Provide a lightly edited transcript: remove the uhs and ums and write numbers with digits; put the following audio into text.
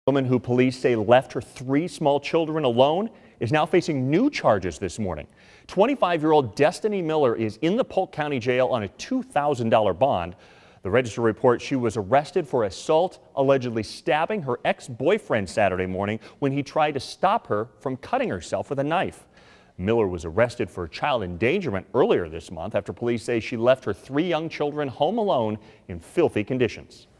The woman who police say left her 3 small children alone is now facing new charges this morning. 25-year-old Destiny Miller is in the Polk County Jail on a $2,000 bond. The Register reports she was arrested for assault, allegedly stabbing her ex-boyfriend Saturday morning when he tried to stop her from cutting herself with a knife. Miller was arrested for child endangerment earlier this month after police say she left her 3 young children home alone in filthy conditions.